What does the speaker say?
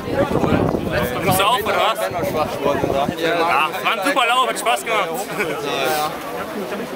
Musst du auf, oder was? Ja, war ein super Lauf, hat Spaß gemacht.